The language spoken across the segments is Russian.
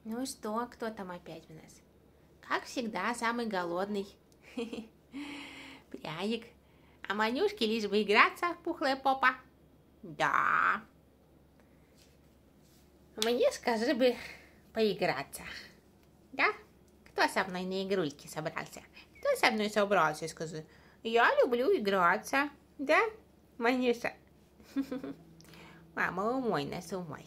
Ну что, кто там опять у нас? Как всегда, самый голодный. Пряник. А Манюшке лишь бы играться, пухлая попа. Да. Мне скажи бы поиграться. Да? Кто со мной на игрульки собрался? Кто со мной собрался, скажи? Я люблю играться. Да, Манюша? Мама, умой нас, умой.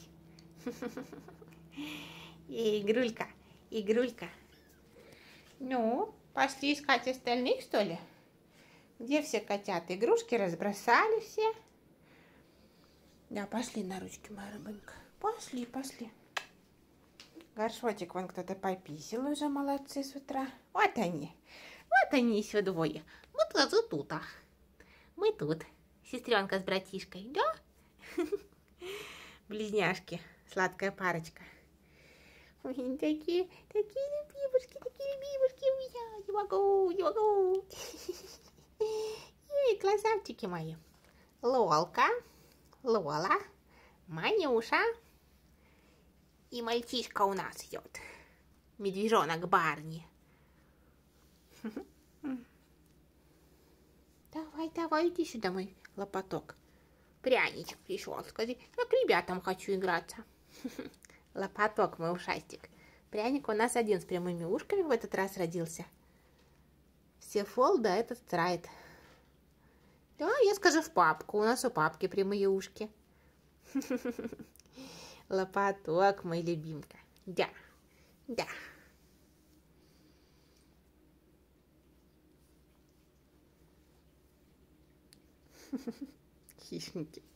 Игрулька, игрулька. Ну, пошли искать остальных, что ли? Где все котята? Игрушки разбросали все. Да, пошли на ручки, моя рыбонька. Пошли, пошли. Горшочек вон кто-то пописал уже, молодцы, с утра. Вот они еще двое. Мы тоже тут. Мы тут. Сестренка с братишкой, да? Близняшки, сладкая парочка. Ой, такие любимушки у меня. Не могу. Эй, красавчики мои. Лолка, Лола, Манюша. И мальчишка у нас идет. Медвежонок Барни. Давай, иди сюда, мой лопоток. Пряничек пришел. Скажи, я к ребятам хочу играться. Лопоток, мой ушастик. Пряник у нас один с прямыми ушками в этот раз родился. Все фол, да этот страйт. Да, я скажу в папку. У нас у папки прямые ушки. Лопоток, мой любимка. Да. Хищники.